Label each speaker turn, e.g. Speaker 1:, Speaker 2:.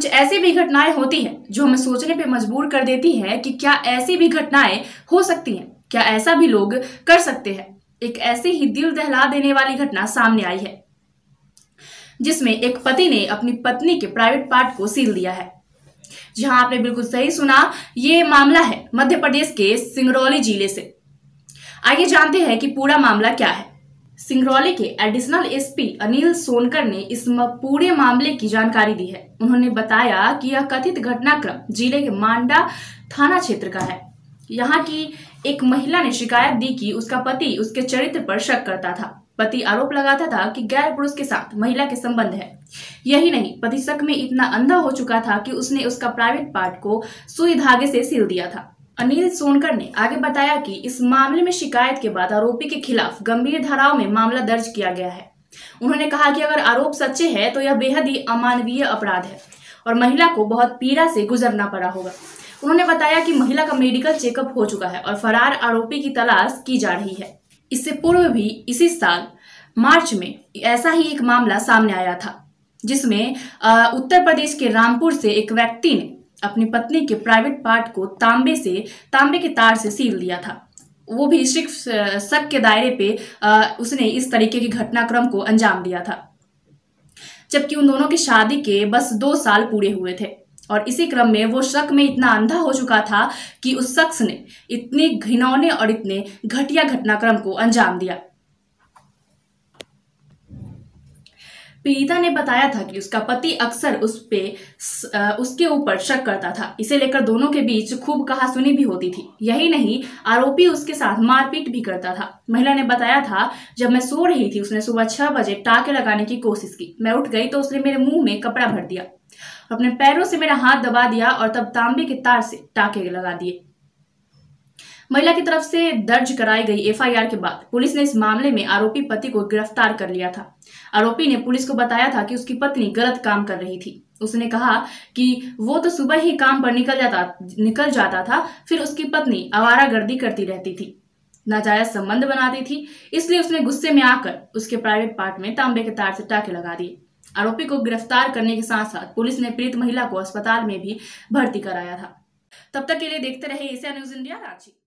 Speaker 1: ऐसी भी घटनाएं होती हैं जो हमें सोचने पे मजबूर कर देती है कि क्या ऐसी भी घटनाएं हो सकती हैं, क्या ऐसा भी लोग कर सकते हैं। एक ऐसी ही दिल दहला देने वाली घटना सामने आई है जिसमें एक पति ने अपनी पत्नी के प्राइवेट पार्ट को सील दिया है। जहां आपने बिल्कुल सही सुना, ये मामला है मध्य प्रदेश के सिंगरौली जिले से। आइए जानते हैं कि पूरा मामला क्या है। सिंगरौली के एडिशनल एसपी अनिल सोनकर ने इस पूरे मामले की जानकारी दी है। उन्होंने बताया कि यह कथित घटनाक्रम जिले के मांडा थाना क्षेत्र का है। यहाँ की एक महिला ने शिकायत दी कि उसका पति उसके चरित्र पर शक करता था। पति आरोप लगाता था कि गैर पुरुष के साथ महिला के संबंध है। यही नहीं, पति शक में इतना अंधा हो चुका था कि उसने उसका प्राइवेट पार्ट को सुई धागे से सील दिया था। अनिल सोनकर ने आगे बताया कि इस मामले में शिकायत के बाद आरोपी के खिलाफ गंभीर धाराओं में मामला दर्ज किया गया है। उन्होंने कहा कि अगर आरोप सच्चे हैं तो यह बेहद ही अमानवीय अपराध है और महिला को बहुत पीड़ा से गुजरना पड़ा होगा। उन्होंने बताया कि महिला का मेडिकल चेकअप हो चुका है और फरार आरोपी की तलाश की जा रही है। इससे पूर्व भी इसी साल मार्च में ऐसा ही एक मामला सामने आया था जिसमें उत्तर प्रदेश के रामपुर से एक व्यक्ति ने अपनी पत्नी के प्राइवेट पार्ट को तांबे के तार से सील दिया था। वो भी सिर्फ शक के दायरे पे उसने इस तरीके के घटनाक्रम को अंजाम दिया था, जबकि उन दोनों की शादी के बस 2 साल पूरे हुए थे। और इसी क्रम में वो शक में इतना अंधा हो चुका था कि उस शख्स ने इतने घिनौने और इतने घटिया घटनाक्रम को अंजाम दिया। पीड़िता ने बताया था कि उसका पति अक्सर उसके ऊपर शक करता था। इसे लेकर दोनों के बीच खूब कहासुनी भी होती थी। यही नहीं, आरोपी उसके साथ मारपीट भी करता था। महिला ने बताया था, जब मैं सो रही थी उसने सुबह 6 बजे टाके लगाने की कोशिश की। मैं उठ गई तो उसने मेरे मुंह में कपड़ा भर दिया, अपने पैरों से मेरा हाथ दबा दिया और तब तांबे के तार से टाके लगा दिए। महिला की तरफ से दर्ज कराई गई एफआईआर के बाद पुलिस ने इस मामले में आरोपी पति को गिरफ्तार कर लिया था। आरोपी ने पुलिस को बताया था कि उसकी पत्नी गलत काम कर रही थी। उसने कहा कि वो तो सुबह ही काम पर निकल जाता था, फिर उसकी पत्नी आवारागर्दी करती रहती थी, नाजायज संबंध बनाती थी, इसलिए उसने गुस्से में आकर उसके प्राइवेट पार्ट में तांबे के तार से टाके लगा दिए। आरोपी को गिरफ्तार करने के साथ साथ पुलिस ने पीड़ित महिला को अस्पताल में भी भर्ती कराया था। तब तक के लिए देखते रहे एशिया न्यूज़ इंडिया रांची।